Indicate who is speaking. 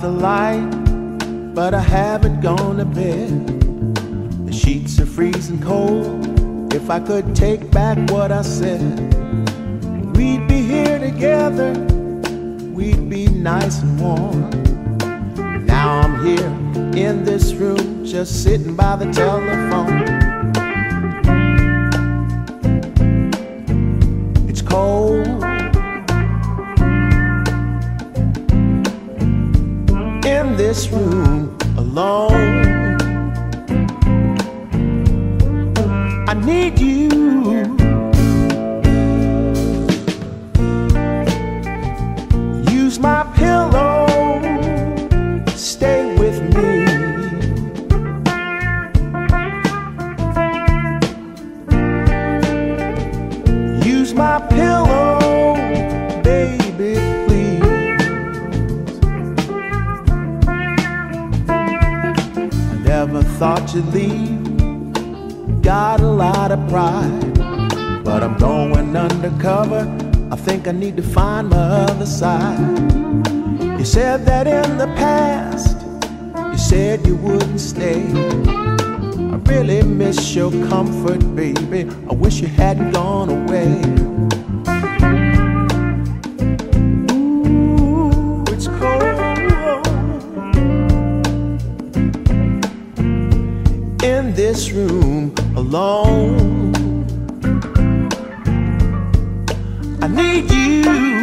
Speaker 1: the light, but I haven't gone to bed. The sheets are freezing cold. If I could take back what I said, we'd be here together, we'd be nice and warm. Now I'm here in this room, just sitting by the telephone. It's cold in this room alone. I need you. Use my pillow, stay with me. Use my pillow, baby, please. I never thought you'd leave. Got a lot of pride, but I'm going undercover. I think I need to find my other side. You said that in the past, you said you wouldn't stay. I really miss your comfort, baby. I wish you hadn't gone away. Ooh, it's cold in this room alone. I need you.